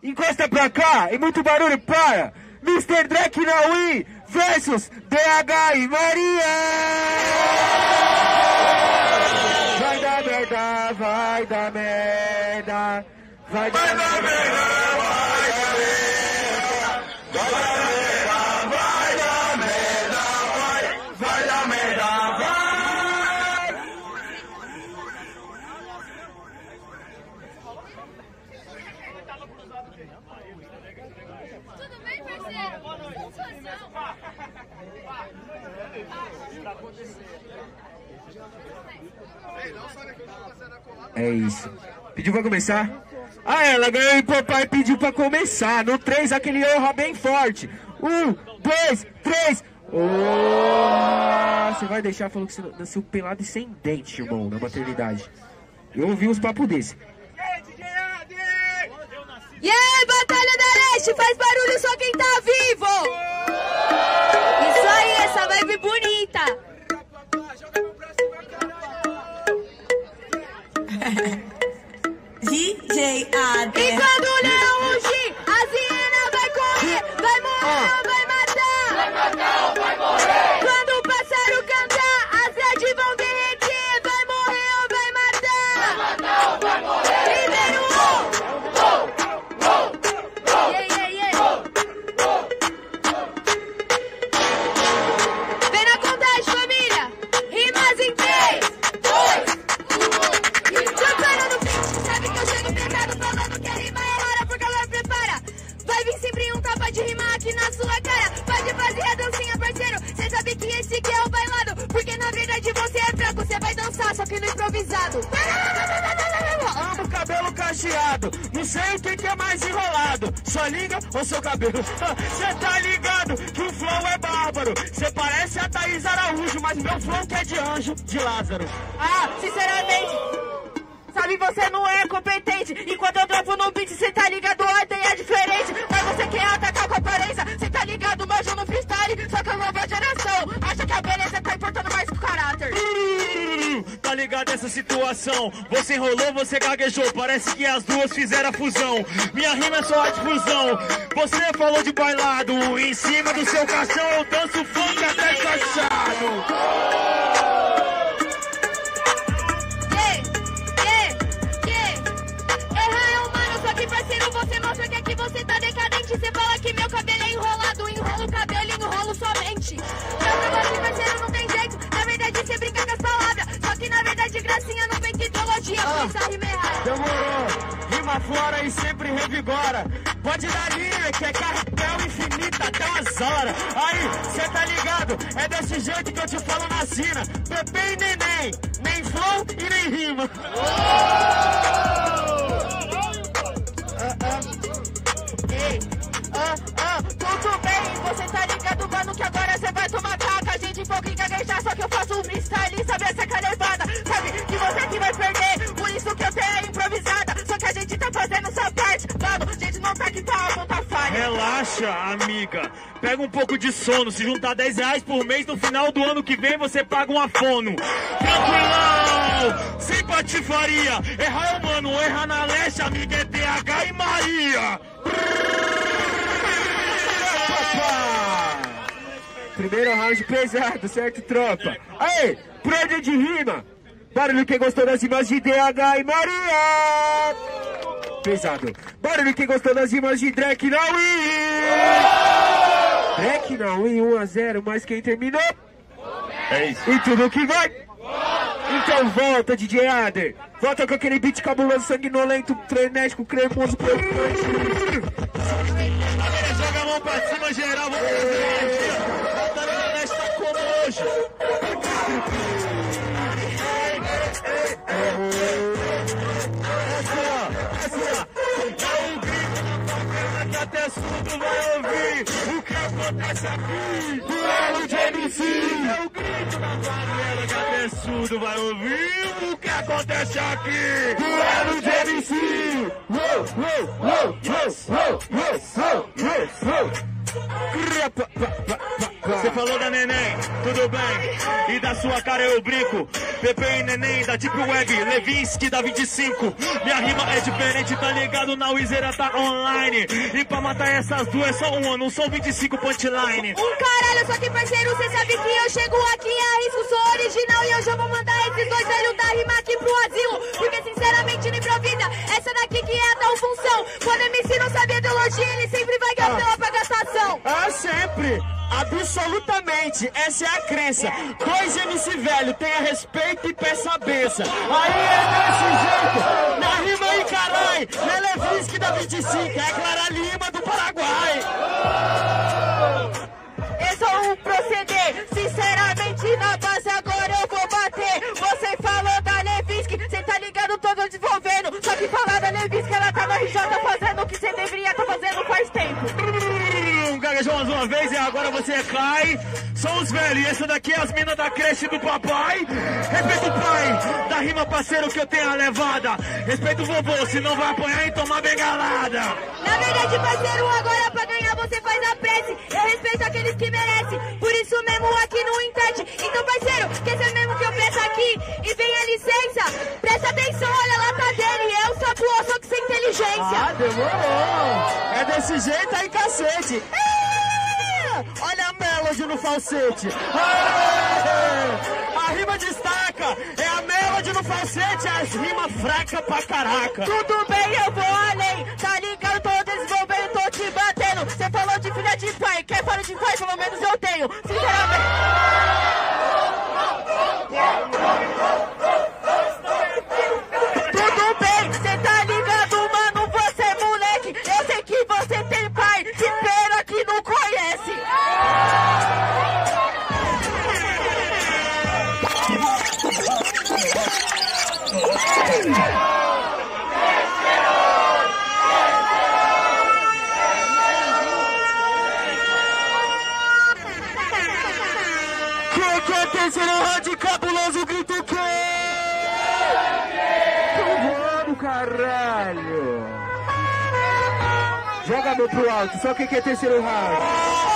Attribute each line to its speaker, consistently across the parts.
Speaker 1: encosta pra cá e muito barulho para Mr. Drake Naui versus DH e Maria. Vai dar merda, vai dar merda, vai dar merda, vai dar merda, vai dar merda, vai dar merda,
Speaker 2: Tudo bem, parceiro?
Speaker 1: É isso. Pediu pra começar? Ah, ela ganhou e papai pediu pra começar. No 3, aquele honra bem forte. 1, 2, 3. Oh, você vai deixar, falou que você nasceu pelado e sem dente, irmão, na maternidade. Eu ouvi uns papos desse.
Speaker 2: E aí, Batalha da Leste, faz barulho só quem tá vivo! Isso aí, essa vibe bonita!
Speaker 3: DJ AD.
Speaker 2: E quando o leão rugir, a hiena vai correr, vai morrer ou vai matar? Vai matar ou vai morrer? Quando o pássaro cantar, as grades vão derreter, vai morrer ou vai matar? Vai matar ou vai morrer? Primeiro vem na contagem, família! Rimas em 3, 2, 1. Jogando no beat, sabe que eu chego pesado falando que a rima é rara porque ela prepara. Vai vir sempre um tapa de rima aqui na sua cara. Pode fazer a dancinha, parceiro. Cê sabe que esse aqui é o bailado. Porque na verdade você é fraco, você vai dançar, só que no improvisado.
Speaker 1: Amo cabelo cacheado, não sei quem que é mais enrolado. Só liga ou seu cabelo? Cê tá ligado que o flow é bárbaro. Cê parece a Thaís Araújo, mas meu flow que é de anjo, de Lázaro.
Speaker 2: Ah, sinceramente, sabe, você não é competente. E quando eu dropo no beat, cê tá ligado, a ordem é diferente. Mas você quer atacar com aparência, cê tá ligado, manjo no freestyle. Só que eu roubo a geração, acha que a beleza tá importando mais que o caráter.
Speaker 1: Tá ligado essa situação? Você enrolou, você gaguejou. Parece que as duas fizeram a fusão. Minha rima é só a difusão. Você falou de bailado. Em cima do seu caixão eu danço funk até cansado.
Speaker 2: Errar é humano, só que parceiro você mostra que aqui você tá decadente. Você fala que meu cabelo é enrolado, enrolo o cabelo, enrolo somente. Pra você, parceiro, não tem jeito. Na verdade você brinca com as palavras. Só que na verdade gracinha não vem com ideologia. Por isso a rima é errada.
Speaker 1: Demorou, rima fora e sempre revigora. Pode dar linha, que é carretel infinita até umas horas. Aí, cê tá ligado, é desse jeito que eu te falo na sina. Bebê e neném, nem flow e nem rima.
Speaker 2: Tudo bem, você tá ligado, mano, que agora você vai tomar taca. A gente pouco gaguejar, só que eu faço um freestyle, sabe essa calevada. Sabe que você que vai perder, por isso que eu tenho a improvisada. Só que a gente tá fazendo sua parte, mano, a gente não tá aqui pra apontar falha.
Speaker 1: Relaxa, amiga, pega um pouco de sono. Se juntar 10 reais por mês, no final do ano que vem você paga uma fono. Tranquilão, sem patifaria. Errar é humano, errar na leste, amiga, é DH e Maria. Primeiro round pesado, certo, tropa? Aê, prédio de rima. Barulho quem gostou das rimas de DH e Maria. Pesado. Barulho quem gostou das rimas de Drake Naui. Drake Naui 1-0, mas quem terminou?
Speaker 4: É isso.
Speaker 1: E tudo que vai? Então volta, DJ Ader. Volta com aquele beat cabuloso, sanguinolento, frenético, cremoso, preocupante. Joga a mão pra cima, geral. Vamos fazer. Batalha da Leste tá como hoje? Que até surdo vai ouvir o que acontece aqui. Duelo de MC. É o grito da favela que até surdo vai ouvir o que acontece aqui. Duelo de MC. Você falou da neném, tudo
Speaker 4: tudo bem? E da sua cara eu brinco. Pepe e Neném da Deep Web, Levinsky da 25. Minha rima é diferente, tá ligado? Na Wizeira tá online. E pra matar essas duas é só uma, não são 25 punchline.
Speaker 2: Caralho, só que parceiro, cê sabe que eu chego aqui e arrisco, sou original. E eu já vou mandar esses dois velhos da rima aqui pro asilo. Porque sinceramente não improvisa, essa daqui que é a tal função. Quando MC não sabe ideologia, ele sempre vai ganhar pela pagação.
Speaker 3: Sempre! Absolutamente, essa é a crença. Dois MC velho, tenha respeito e peça a benção. Aí é desse jeito, na rima aí, carai. Não é Levinsky da 25, é Clara Lima do Paraguai.
Speaker 2: É só um proceder, sinceramente na base agora eu vou bater. Você falou da Levinsky, cê tá ligado, todo desenvolvendo. Só que falar da Levinsky, ela tá no RJ fazendo o que cê deveria tá fazendo faz tempo.
Speaker 4: Gaguejou mais uma vez e agora você cai. São os velhos e essa daqui é as minas da creche do papai. Respeita o pai, da rima parceiro que eu tenho a levada. Respeita o vovô, senão vai apanhar e tomar bengalada.
Speaker 2: Na verdade, parceiro, agora pra ganhar você faz a prece. Eu respeito aqueles que merecem, por isso mesmo aqui não entende. Então, parceiro, quer ser mesmo que eu peço aqui e venha licença. Presta atenção, olha lá tá dele, eu sou tua, só que sem inteligência.
Speaker 3: Ah, demorou. É desse jeito aí, cacete. Olha a melody no falsete. A rima destaca. É a melody no falsete. As rimas fracas pra caraca.
Speaker 2: Tudo bem, eu vou além. Tá ligado, tô desenvolvendo, tô te batendo. Você falou de filha de pai. Quer falar de pai? Pelo menos eu tenho. Sinceramente. Tudo bem, cê tá ligado, mano. Você é moleque. Eu sei que você tem pai. Que pena que não conhece.
Speaker 3: Que terceiro round cabuloso grito que? Vamos, caralho. Joga a mão pro alto, só quem quer terceiro round.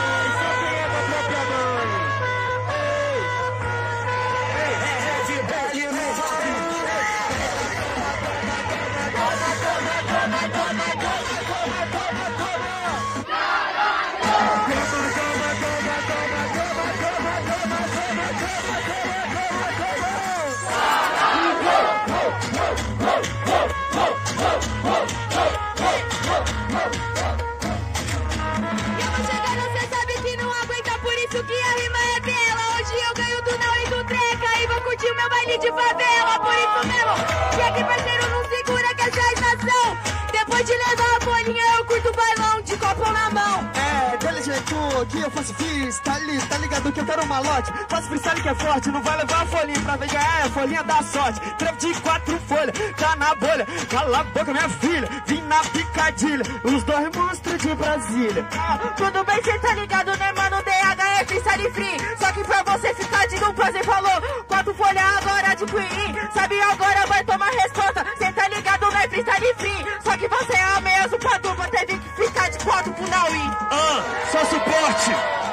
Speaker 2: De favela, por isso mesmo. E aqui, parceiro, não segura que essa é a estação. Depois de levar a bolinha, eu curto o bailão de copo na mão.
Speaker 3: É, dele jeito que eu faço freestyle, tá ligado que eu quero uma lote. Faço freestyle que é forte, não vai levar a folhinha pra ver ganhar, é a folhinha da sorte. Trevo de 4 folhas, tá na bolha. Cala a boca, minha filha, vim na picadilha. Os dois monstros de Brasília.
Speaker 2: Tudo bem, cê tá ligado, né, mano? DH é freestyle free. Só que pra você ficar de não fazer, falou 4 folhas agora de Queen. Sabe, agora vai tomar resposta. Cê tá ligado, né, freestyle free. Só que você é a mesmo pra dupla, teve que ficar de 4 pro Naui.
Speaker 4: Só suporte.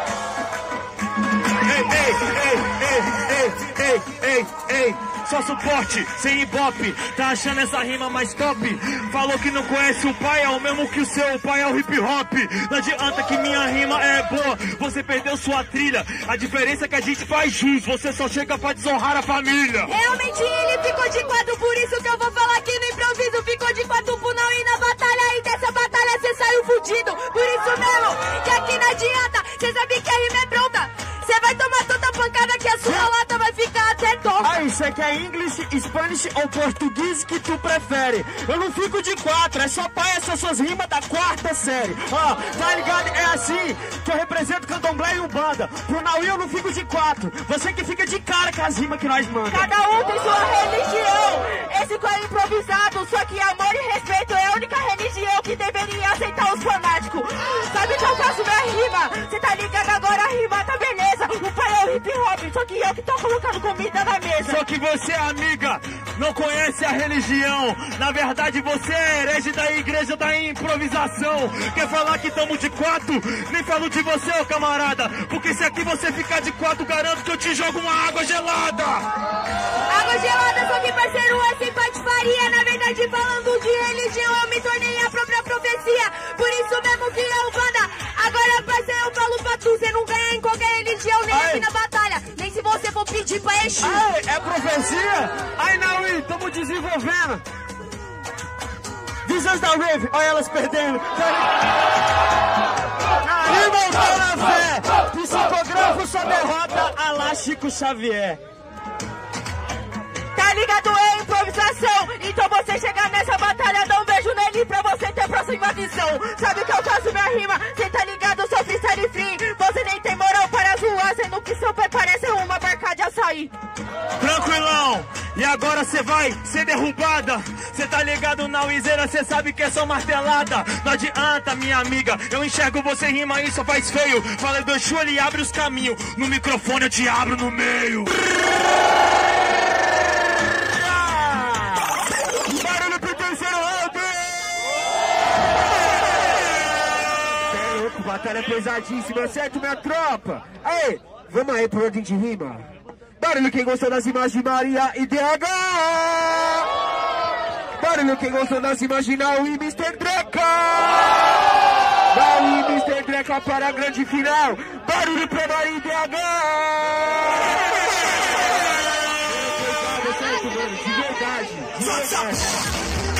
Speaker 4: Ei, só suporte, sem ibope. Tá achando essa rima mais top? Falou que não conhece o pai, é o mesmo que o seu pai é o hip hop. Não adianta que minha rima é boa, você perdeu sua trilha. A diferença é que a gente faz jus, você só chega pra desonrar a família.
Speaker 2: Realmente ele ficou de 4, por isso que eu vou falar aqui no improviso. Ficou de 4 pro não ir na batalha, e dessa batalha cê saiu fudido. Por isso mesmo, que aqui não adianta, cê sabe que a rima é pronta. Cê vai tomar tanta pancada que a sua lata vai ficar até tonta.
Speaker 3: Aí, cê quer inglês, Spanish ou português que tu prefere? Eu não fico de 4, é só pra essas suas rimas da 4ª série. Tá ligado? É assim que eu represento candomblé e umbanda. Pro Naui eu não fico de 4, você que fica de cara com as rimas que nós manda.
Speaker 2: Cada um tem sua religião, esse que é improvisado. Só que amor e respeito é a única religião que deveria aceitar os fanáticos. Sabe que eu faço minha rima? Cê tá ligado agora, a rima tá beleza. O pai é o hip hop, só que eu que tô colocando comida na mesa.
Speaker 4: Só que você, amiga, não conhece a religião. Na verdade você é herege da igreja da improvisação. Quer falar que tamo de 4? Nem falo de você, ô camarada. Porque se aqui você ficar de 4, garanto que eu te jogo uma água gelada.
Speaker 2: Água gelada, só que parceiro é sem patifaria. Na verdade falando de religião eu me tornei a própria profecia. Por isso mesmo que eu banda. Agora parceiro eu falo pra tu, você não ganha em qualquer religião, nem aqui na batalha, nem se você for pedir pra Exu.
Speaker 3: É profecia? Ai não, tamo desenvolvendo. Visões da Rave, olha elas perdendo. Irmão, tá na fé. Psicografo só derrota a lá Chico Xavier.
Speaker 2: Tá ligado? É improvisação. Então você chegar nessa batalha, dá um beijo nele pra você ter próxima visão. Sabe que eu faço minha rima? Cê tá ligado? Eu sou freestyle free. Você nem tem moral para zoar, sendo que seu pai parece uma barca de açaí.
Speaker 4: Tranquilão, e agora cê vai ser derrubada. Cê tá ligado na Wizeira, cê sabe que é só martelada. Não adianta, minha amiga, eu enxergo você rima e só faz feio. Fala do Exu, ele abre os caminhos. No microfone eu te abro no meio.
Speaker 3: Barulho pro terceiro round.
Speaker 1: Cê é louco, batalha pesadíssima, certo, minha tropa? Aí, vamos aí pro ordem de rima. Barulho quem gostou das imagens de Maria e DH. Barulho quem gostou das imagens de Now e Mr. Dreca. Now e Mr. Dreca para a grande final. Barulho pra Maria e DH. Certo, mano, de verdade.